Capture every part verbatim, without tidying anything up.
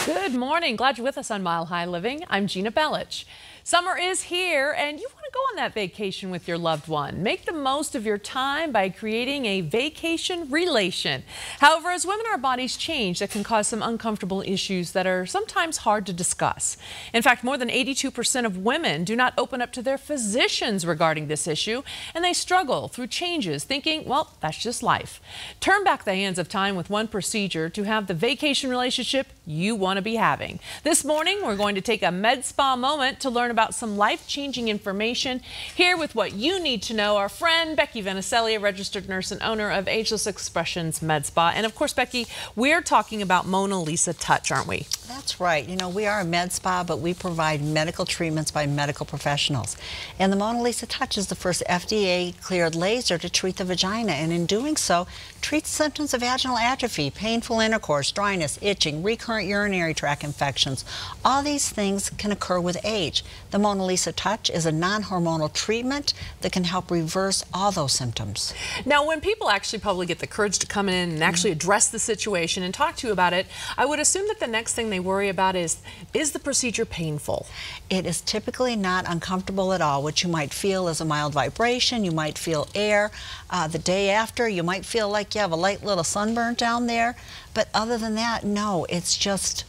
Good morning. Glad you're with us on Mile High Living. I'm Gina Bellich. Summer is here and you want to go on that vacation with your loved one. Make the most of your time by creating a vacation relation. However, as women, our bodies change. That can cause some uncomfortable issues that are sometimes hard to discuss. In fact, more than eighty-two percent of women do not open up to their physicians regarding this issue, and they struggle through changes, thinking, well, that's just life. Turn back the hands of time with one procedure to have the vacation relationship you want to be having. This morning, we're going to take a med spa moment to learn about some life-changing information. Here with what you need to know, our friend Becky Venicelli, a registered nurse and owner of Ageless Expressions Med Spa. And of course, Becky, we're talking about Mona Lisa Touch, aren't we? That's right. You know, we are a med spa, but we provide medical treatments by medical professionals. And the Mona Lisa Touch is the first F D A-cleared laser to treat the vagina, and in doing so, treats symptoms of vaginal atrophy, painful intercourse, dryness, itching, recurrent urinary tract infections. All these things can occur with age. The Mona Lisa Touch is a non-hormonal treatment that can help reverse all those symptoms. Now, when people actually probably get the courage to come in and actually address the situation and talk to you about it, I would assume that the next thing they worry about is, is the procedure painful? It is typically not uncomfortable at all. What you might feel is a mild vibration. You might feel air. Uh, the day after, you might feel like you have a light little sunburn down there. But other than that, no, it's just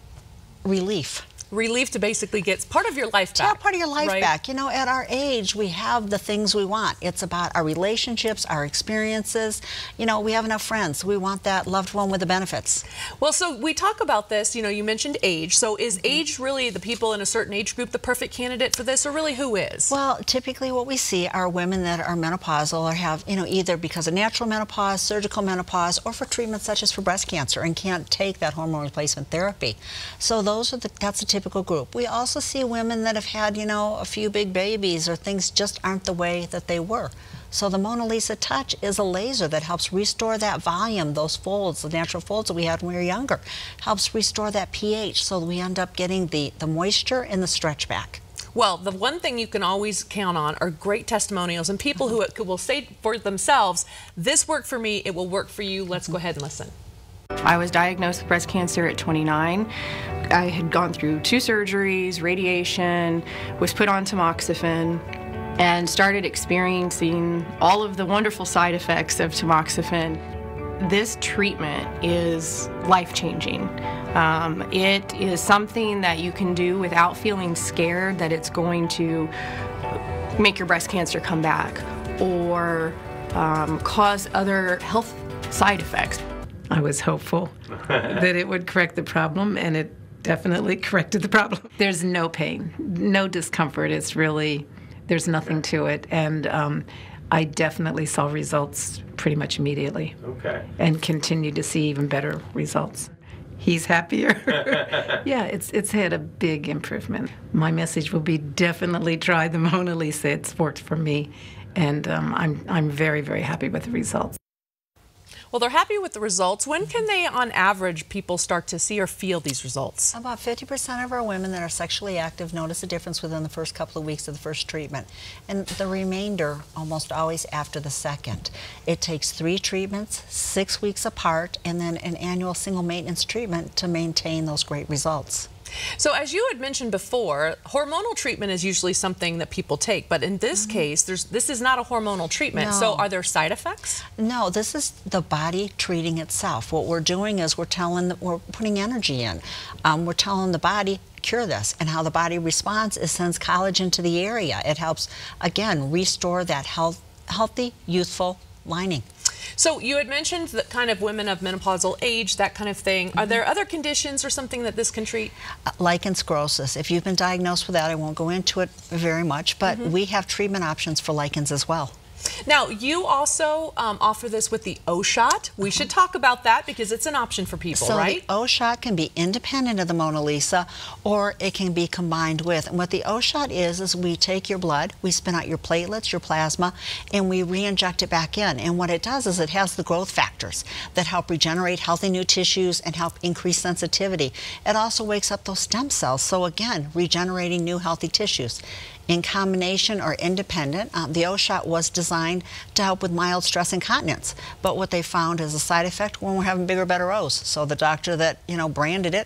relief. Relief to basically get part of your life back. Yeah, part of your life right? back. You know, at our age, we have the things we want. It's about our relationships, our experiences. You know, we have enough friends. We want that loved one with the benefits. Well, so we talk about this, you know, you mentioned age. So is age really the people in a certain age group the perfect candidate for this, or really who is? Well, typically what we see are women that are menopausal or have, you know, either because of natural menopause, surgical menopause, or for treatments such as for breast cancer and can't take that hormone replacement therapy. So those are the, that's a typical group. We also see women that have had, you know, a few big babies or things just aren't the way that they were. So the Mona Lisa Touch is a laser that helps restore that volume, those folds, the natural folds that we had when we were younger. Helps restore that pH so we end up getting the, the moisture and the stretch back. Well, the one thing you can always count on are great testimonials and people who will say for themselves, this worked for me, it will work for you. Let's go ahead and listen. I was diagnosed with breast cancer at twenty-nine. I had gone through two surgeries, radiation, was put on tamoxifen, and started experiencing all of the wonderful side effects of tamoxifen. This treatment is life-changing. Um, it is something that you can do without feeling scared that it's going to make your breast cancer come back or um, cause other health side effects. I was hopeful that it would correct the problem, and it definitely corrected the problem. There's no pain, no discomfort. It's really, there's nothing to it. And um, I definitely saw results pretty much immediately. Okay. And continue to see even better results. He's happier. Yeah, it's, it's had a big improvement. My message will be definitely try the Mona Lisa. It's worked for me, and um, I'm, I'm very, very happy with the results. Well, they're happy with the results. When can they, on average, people start to see or feel these results? About fifty percent of our women that are sexually active notice a difference within the first couple of weeks of the first treatment. And the remainder almost always after the second. It takes three treatments, six weeks apart, and then an annual single maintenance treatment to maintain those great results. So as you had mentioned before, hormonal treatment is usually something that people take, but in this mm-hmm. case, there's, this is not a hormonal treatment. No. So are there side effects? No, this is the body treating itself. What we're doing is we're telling, we're putting energy in. Um, we're telling the body, cure this, and how the body responds is sends collagen to the area. It helps, again, restore that health, healthy, youthful lining. So you had mentioned that kind of women of menopausal age, that kind of thing. Mm-hmm. Are there other conditions or something that this can treat? Uh, lichen sclerosis. If you've been diagnosed with that, I won't go into it very much, but mm-hmm. we have treatment options for lichens as well. Now, you also um, offer this with the O-Shot. We should talk about that because it's an option for people, so right? So the O-Shot can be independent of the Mona Lisa, or it can be combined with. And what the O-Shot is, is we take your blood, we spin out your platelets, your plasma, and we re-inject it back in. And what it does is it has the growth factors that help regenerate healthy new tissues and help increase sensitivity. It also wakes up those stem cells, so again, regenerating new healthy tissues. In combination or independent, um, the O-Shot was designed to help with mild stress incontinence. But what they found is a side effect when we're having bigger, better O's. So the doctor that, you know, branded it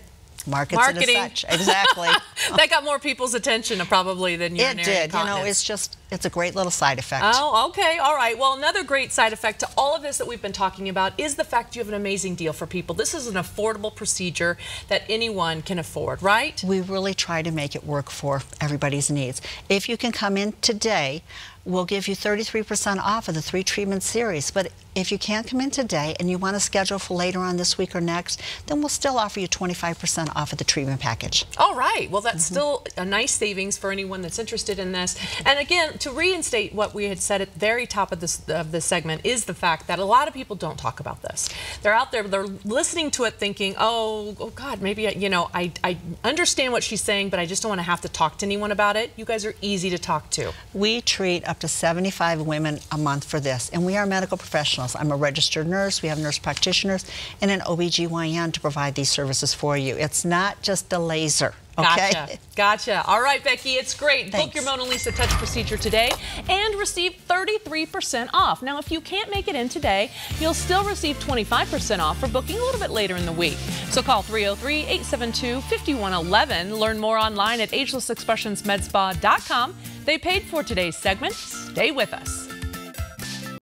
markets Marketing. it as such. Exactly. That got more people's attention probably than urinary It did. You know, incontinence. it's just, it's a great little side effect. Oh, okay. All right. Well, another great side effect to all of this that we've been talking about is the fact you have an amazing deal for people. This is an affordable procedure that anyone can afford, right? We really try to make it work for everybody's needs. If you can come in today, we'll give you thirty-three percent off of the three treatment series. But if you can't come in today and you want to schedule for later on this week or next, then we'll still offer you twenty-five percent off of the treatment package. All right. Well, that's Mm-hmm. still a nice savings for anyone that's interested in this. And again, to reinstate what we had said at the very top of this of this segment is the fact that a lot of people don't talk about this. They're out there, they're listening to it thinking, oh, oh God, maybe, I, you know, I, I understand what she's saying, but I just don't want to have to talk to anyone about it. You guys are easy to talk to. We treat up to seventy-five women a month for this, and we are medical professionals. I'm a registered nurse, we have nurse practitioners, and an O B G Y N to provide these services for you. It's not just a laser. Okay. Gotcha. Gotcha. All right, Becky, it's great. Thanks. Book your Mona Lisa Touch procedure today and receive thirty-three percent off. Now, if you can't make it in today, you'll still receive twenty-five percent off for booking a little bit later in the week. So call three oh three, eight seven two, five one one one. Learn more online at ageless expressions med spa dot com. They paid for today's segment. Stay with us.